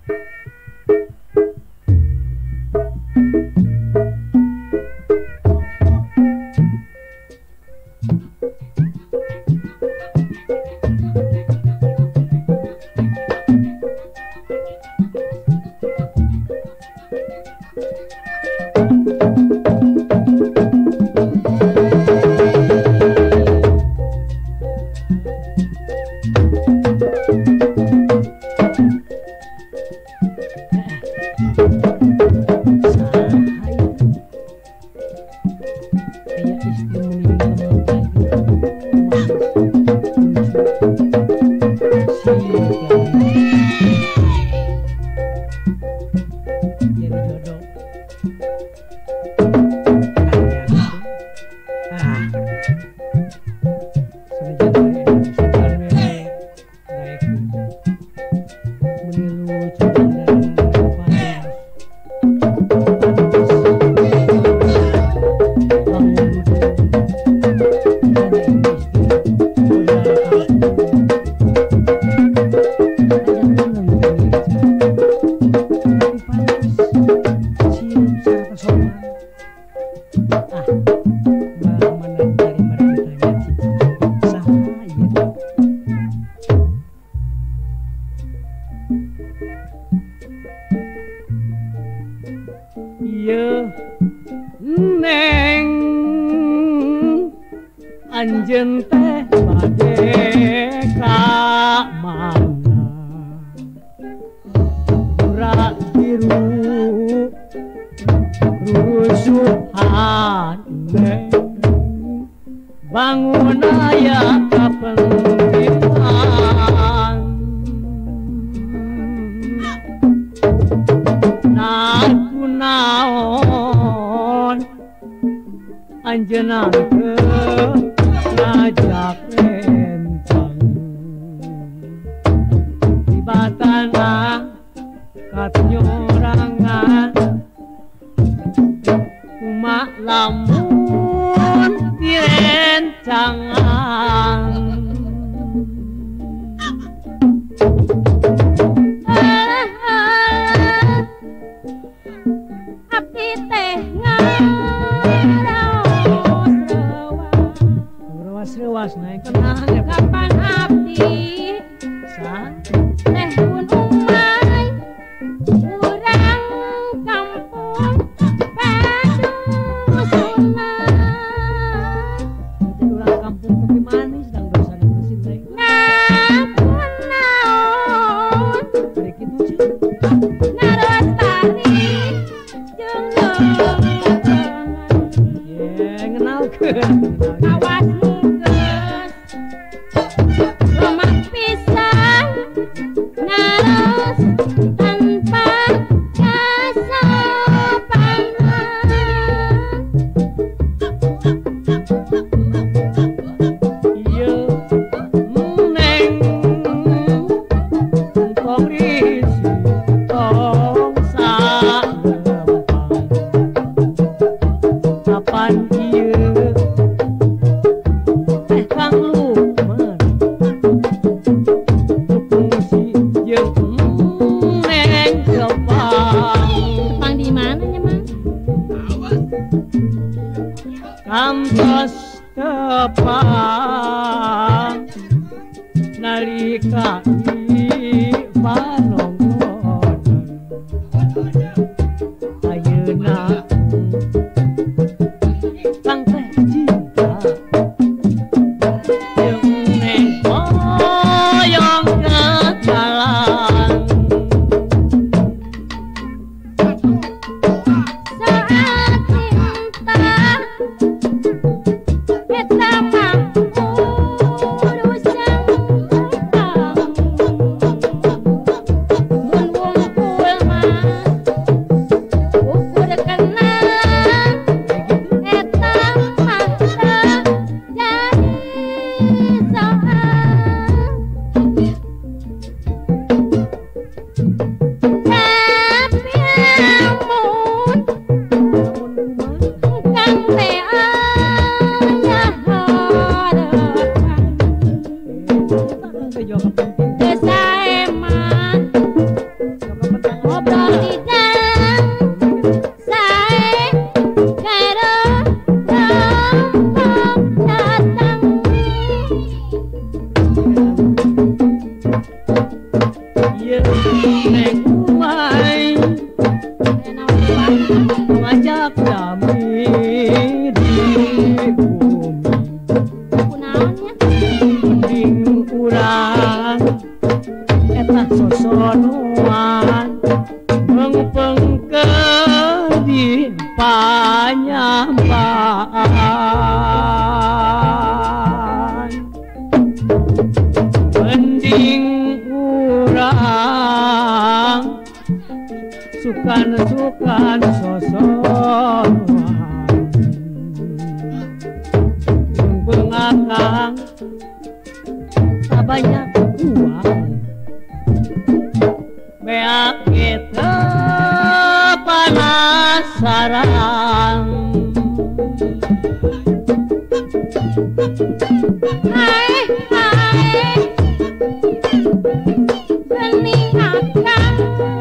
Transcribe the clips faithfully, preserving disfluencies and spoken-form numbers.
Anjeun teh bade ka mana Pura biru rusuhan bangun aya kapengiran naku naon anjeunna ngajak rencang tiba-tiba katunyorangan kumaha lamun direncangan abdi teh rewas naik kenang kapan abdi sa teh pun umay urang kampung padusunan urang kampung kopi manis dan dosa di mesin teh ngapun naon bari kitu ceu narastari jeung ye ngenalkeun awas kantos tepang nalika ibanongkonan ayeuna kang teh cinta jeung neng oyong kejalan mun Ieu neng umay ngajak dami di bumi kunaonnya mending urang eta sosonoan mengpengkeun di panyambaan mending urang sukan-sukan sosonoan mengpengakang tak banyak uang beak kita penasaran hai hai bening akang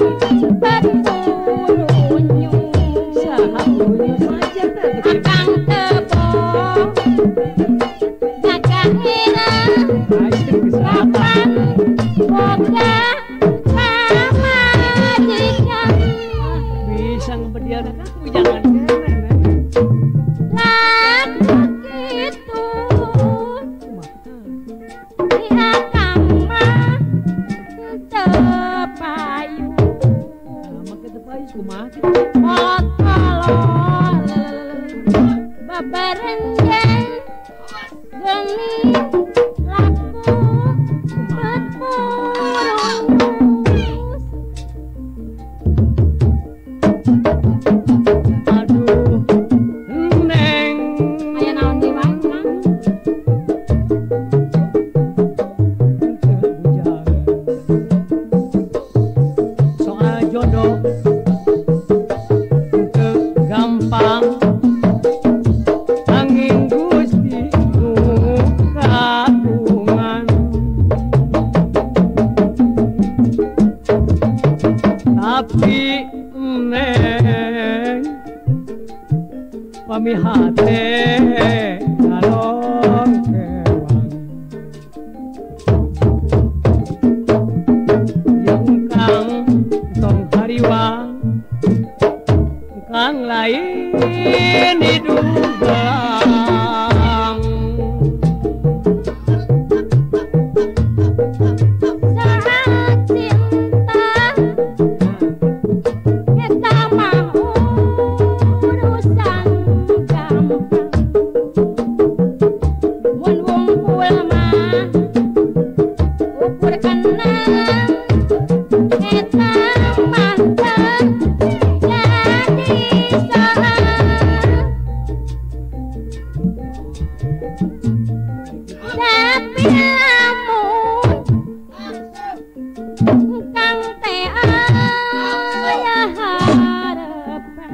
beturunyu sahabunya saja akang tebong jaga hina kapan boga pamajikan bisa ngeberdiaran aku jangan keren laku gitu dia kama tepayu maka tepais kumaha mokolol babarenjen geni laku berpurus aduh neng aya naon di wae Kang? soal jodoh teu gampang angin Gusti nu kagungan tapi neng pamihate kalong kewang yang kang tong hariwang kang lain hidup Saat cinta kita mah urusan gampang mun wungkul mah ukur kenang kita mah teu jadi soal tapi lamun kang teh aya harapan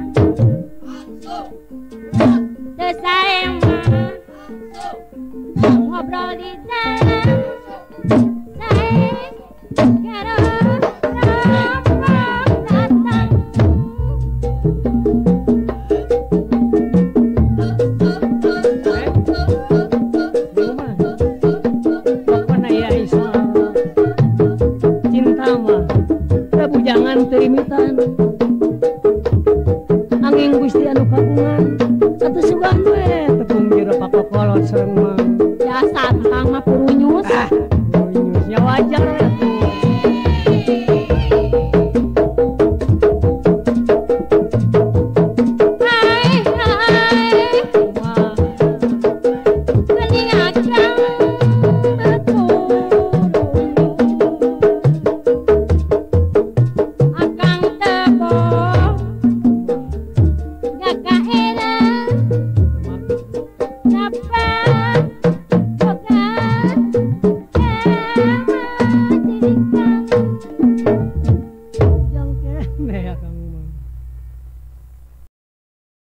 teu sae mah ngobrol di dalam sae karo rombong datang pokona ya soal cinta mah Prabu jangan terimitan angin Gusti anu kagungan atuh sugan we tepung jero pakokolot sareng mang biasa kang mah purunyus ah nyusnya wajar